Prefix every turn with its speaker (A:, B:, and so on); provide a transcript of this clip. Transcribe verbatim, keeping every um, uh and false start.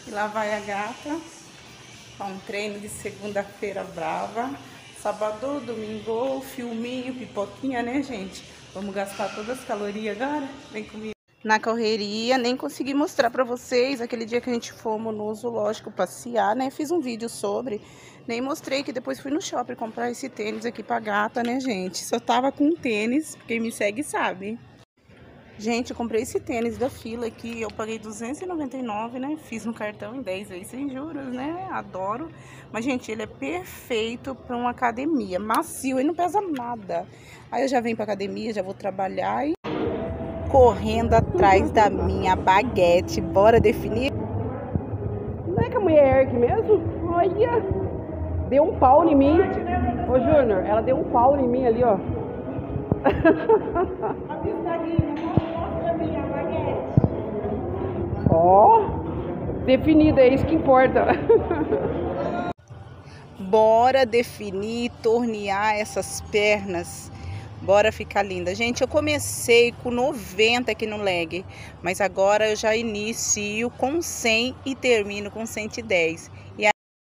A: E lá vai a gata para um treino de segunda-feira brava. Sábado, domingo, filminho, pipoquinha, né, gente? Vamos gastar todas as calorias agora? Vem comigo. Na correria, nem consegui mostrar pra vocês aquele dia que a gente fomos no zoológico passear, né? Fiz um vídeo sobre, nem mostrei que depois fui no shopping comprar esse tênis aqui pra gata, né, gente? Só tava com tênis, quem me segue sabe. Gente, eu comprei esse tênis da fila aqui, eu paguei duzentos e noventa e nove reais, né? Fiz no cartão em dez vezes sem juros, né? Adoro. Mas, gente, ele é perfeito para uma academia, macio, ele não pesa nada. Aí eu já venho pra academia, já vou trabalhar e... correndo atrás da minha baguete. Bora definir?
B: Não é que a mulher é Eric mesmo? Olha! Deu um pau em mim. Ô, Júnior, ela deu um pau em mim ali, ó. Ó, definida, é isso que importa.
A: Bora definir, tornear essas pernas. Bora ficar linda. Gente, eu comecei com noventa aqui no leg, mas agora eu já inicio com cem e termino com cento e dez.